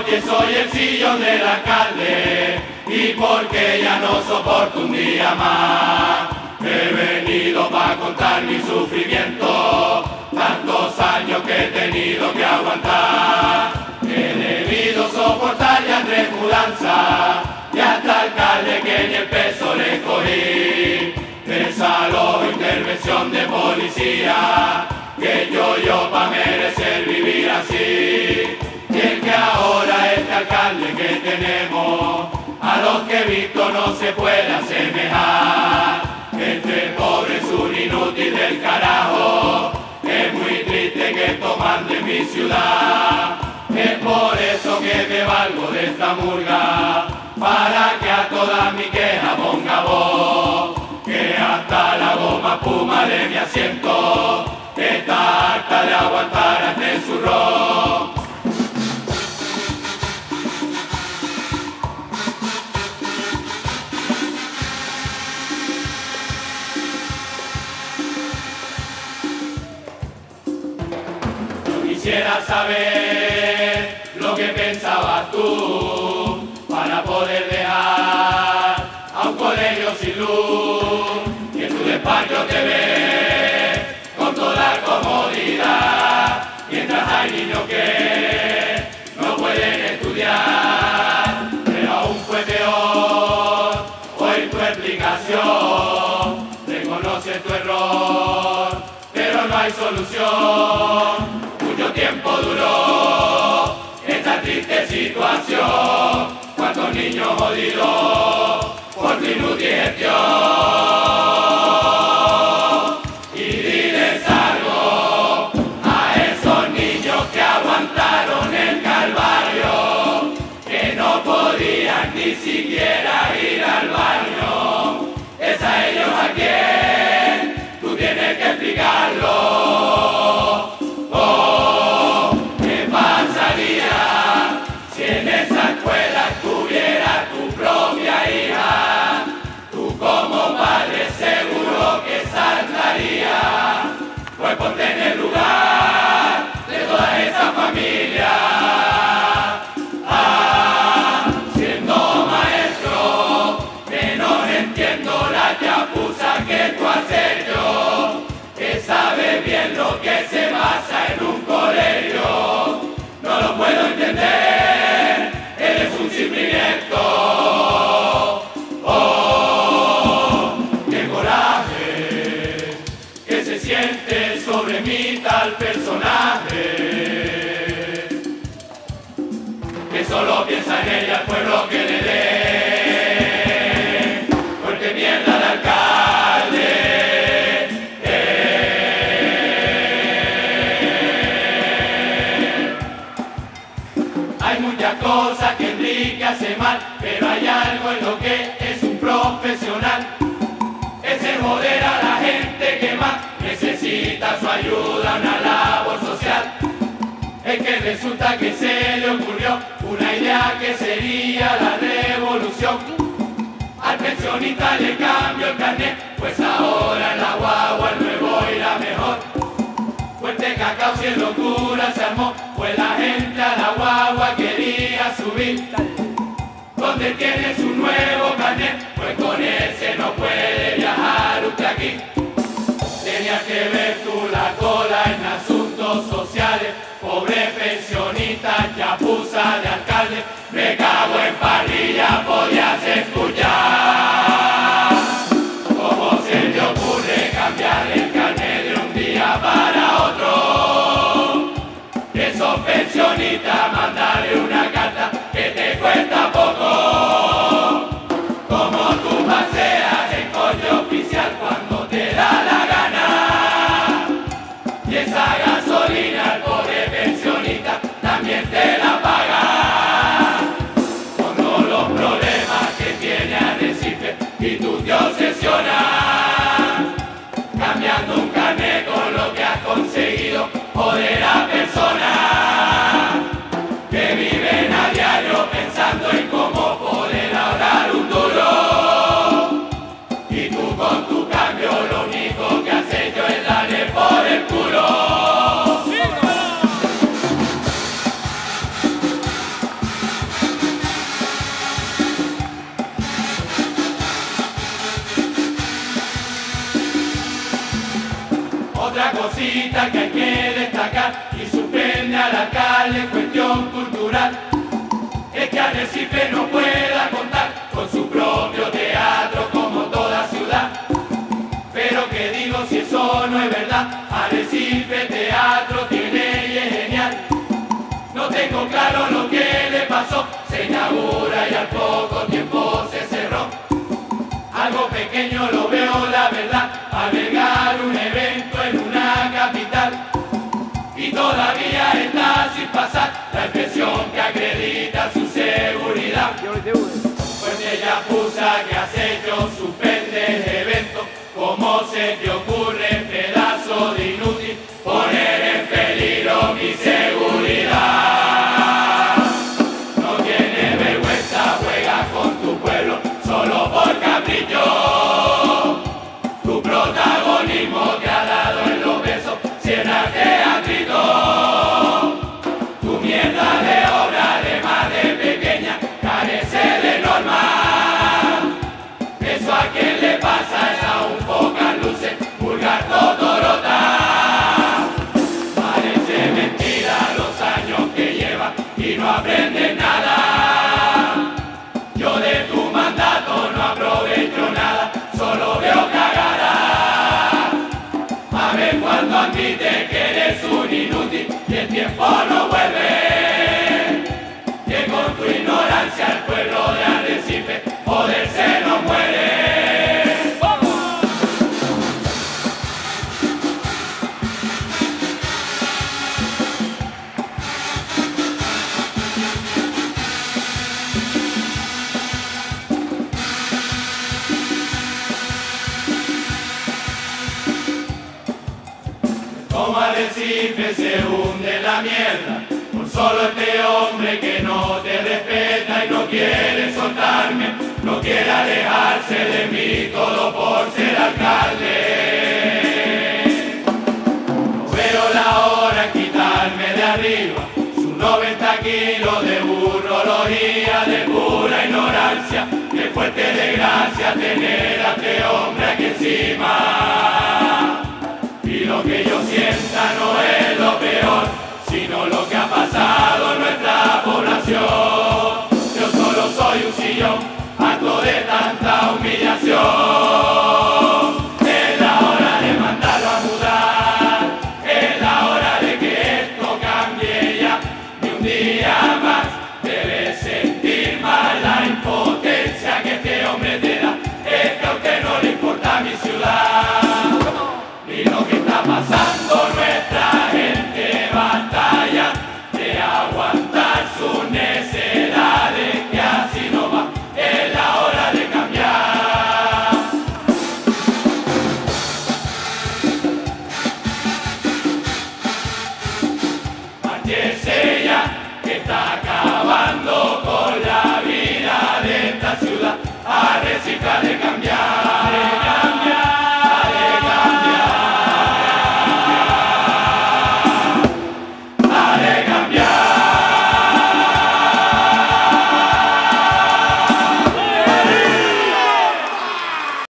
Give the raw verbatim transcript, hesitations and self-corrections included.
porque soy el sillón del alcalde y porque ya no soporto un día más. He venido para contar mi sufrimiento, tantos años que he tenido que aguantar. He debido soportar ya tres mudanzas y hasta alcalde que ni el peso le cogí. Desalojo, intervención de policía, que yo yo pa' merecer vivir así. Y el que ahora este alcalde que tenemos, a los que he visto no se puede asemejar. Este pobre es un inútil del carajo, es muy triste que esto mande mi ciudad. Es por eso que me valgo de esta murga, para que a toda mi queja ponga voz. Que hasta la goma puma de mi asiento está harta de aguantar hasta el zurrón. Quisiera saber lo que pensabas tú para poder dejar a un colegio sin luz, que tu despacho te ve con toda comodidad, mientras hay niños que no pueden estudiar. Pero aún fue peor oír tu explicación, reconoce tu error, pero no hay solución. Mucho tiempo duró esta triste situación, cuántos niños jodidos por tu inútil gestión. Y diles algo a esos niños que aguantaron el calvario, que no podían ni siquiera ir al baño. Es a ellos a quien tú tienes que explicarlo. Pues ponte en el lugar de toda esa familia. Ah, siendo maestro, que no entiendo la chapuza que tú has hecho, que sabes bien lo que se basa en un colegio. No lo puedo entender, eres un simple inepto. Sobre mí tal personaje que solo piensa en ella el pueblo que le dé, porque mierda de alcalde eh. Hay muchas cosas que Enrique hace mal, pero hay algo en lo que es un profesional, es el joder a la gente que más necesita su ayuda, una labor social. Es que resulta que se le ocurrió una idea que sería la revolución. Al pensionista le cambio el carnet, pues ahora en la guagua el nuevo irá mejor. Fuerte cacao si en locura se armó, pues la gente a la guagua quería subir. Donde tienes un nuevo carnet, pues con ese no puede viajar usted aquí. Tenías que ver tú la cola en asuntos sociales, pobre pensionista, chapuza de alcalde, me cago en parrilla, podías escuchar. ¿Cómo se te ocurre cambiar el carnet de un día para otro? Que sos pensionista, mandarle una carta que te cuesta poco. Como tú paseas en coche oficial cuando te da la gana, y esa gasolina el pobre pensionista también te la paga. Con todos los problemas que tiene cosita que hay que destacar y sorprende al alcalde en cuestión cultural. Es que Arrecife no pueda contar con su propio teatro como toda ciudad. Pero que digo si eso no es verdad, Arrecife teatro tiene y es genial. No tengo claro lo que le pasó, se inaugura y al poco tiempo se cerró. Algo pequeño lo veo la verdad, albergar un evento en una capital. Y todavía está sin pasar la impresión que acredita su seguridad. Pues ella pusa que has hecho, suspende el evento. ¿Cómo se te ocurre, pedazo de inútil, poner en peligro mi seguridad? No tienes vergüenza, juega con tu pueblo solo por capricho. Tu protagonismo te ha dado en los besos, cierra teatrito. Tu mierda de obra, además de pequeña, carece de norma. Eso a quien le pasa es a un pocas luces, vulgar totorota. Parece mentira los años que lleva y no aprende nada. Yo de tu mandato no aprovecho nada, solo veo cagada. A ver cuando admite que eres un inútil y el tiempo no vuelve. Que con tu ignorancia el pueblo de Arrecife joderse no muere. Como Arrecife se hunde en la mierda por solo este hombre que no te respeta y no quiere soltarme, no quiere alejarse de mí todo por ser alcalde. No veo la hora en quitarme de arriba sus noventa kilos de burrología, de pura ignorancia, de fuerte desgracia tener a este hombre aquí encima. Y lo que yo sienta no es lo peor, sino lo que ha pasado en nuestra población. Yo solo soy un sillón